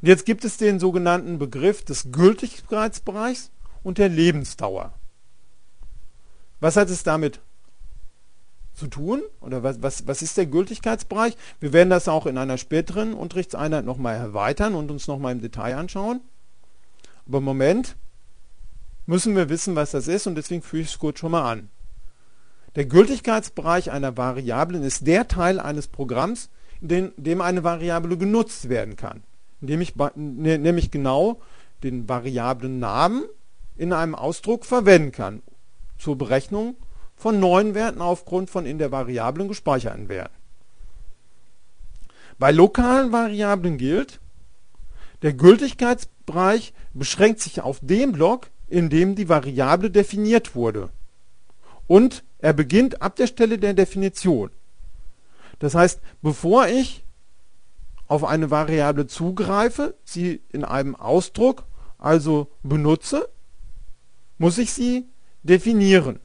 Jetzt gibt es den sogenannten Begriff des Gültigkeitsbereichs und der Lebensdauer. Was hat es damit zu tun? Oder was ist der Gültigkeitsbereich? Wir werden das auch in einer späteren Unterrichtseinheit nochmal erweitern und uns nochmal im Detail anschauen. Aber im Moment müssen wir wissen, was das ist, und deswegen führe ich es kurz schon mal an. Der Gültigkeitsbereich einer Variablen ist der Teil eines Programms, in dem eine Variable genutzt werden kann. Indem ich nämlich genau den Variablennamen in einem Ausdruck verwenden kann, zur Berechnung von neuen Werten aufgrund von in der Variablen gespeicherten Werten. Bei lokalen Variablen gilt, der Gültigkeitsbereich beschränkt sich auf den Block, in dem die Variable definiert wurde. Und er beginnt ab der Stelle der Definition. Das heißt, bevor ich auf eine Variable zugreife, sie in einem Ausdruck also benutze, muss ich sie definieren.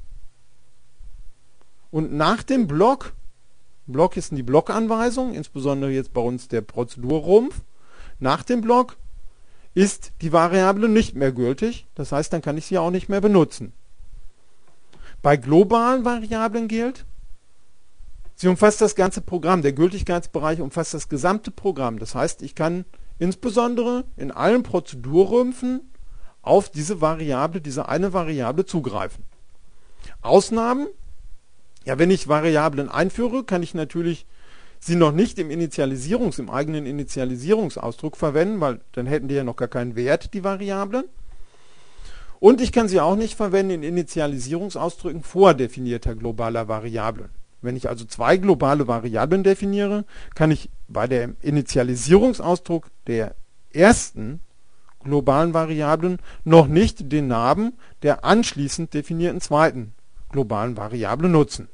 Und nach dem Block ist die Blockanweisung, insbesondere jetzt bei uns der Prozedurrumpf, nach dem Block ist die Variable nicht mehr gültig, das heißt, dann kann ich sie auch nicht mehr benutzen. Bei globalen Variablen gilt, sie umfasst das ganze Programm. Der Gültigkeitsbereich umfasst das gesamte Programm. Das heißt, ich kann insbesondere in allen Prozedurrümpfen auf diese Variable, diese eine Variable zugreifen. Ausnahmen, ja, wenn ich Variablen einführe, kann ich natürlich sie noch nicht im eigenen Initialisierungsausdruck verwenden, weil dann hätten die ja noch gar keinen Wert, die Variablen. Und ich kann sie auch nicht verwenden in Initialisierungsausdrücken vordefinierter globaler Variablen. Wenn ich also zwei globale Variablen definiere, kann ich bei dem Initialisierungsausdruck der ersten globalen Variablen noch nicht den Namen der anschließend definierten zweiten globalen Variable nutzen.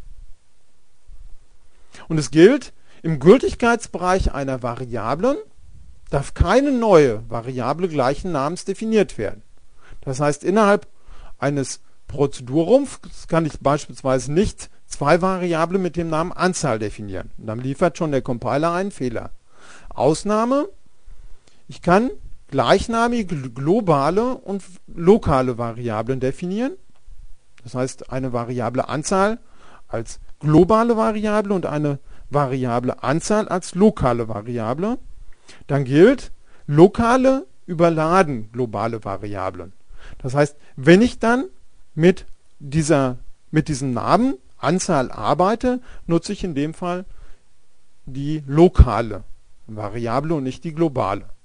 Und es gilt, im Gültigkeitsbereich einer Variablen darf keine neue Variable gleichen Namens definiert werden. Das heißt, innerhalb eines Prozedurrumpfs kann ich beispielsweise nicht zwei Variablen mit dem Namen Anzahl definieren. Und dann liefert schon der Compiler einen Fehler. Ausnahme, ich kann gleichnamige globale und lokale Variablen definieren. Das heißt, eine Variable Anzahl als globale Variable und eine Variable Anzahl als lokale Variable. Dann gilt, lokale überladen globale Variablen. Das heißt, wenn ich dann mit diesem Namen Anzahl arbeite, nutze ich in dem Fall die lokale Variable und nicht die globale.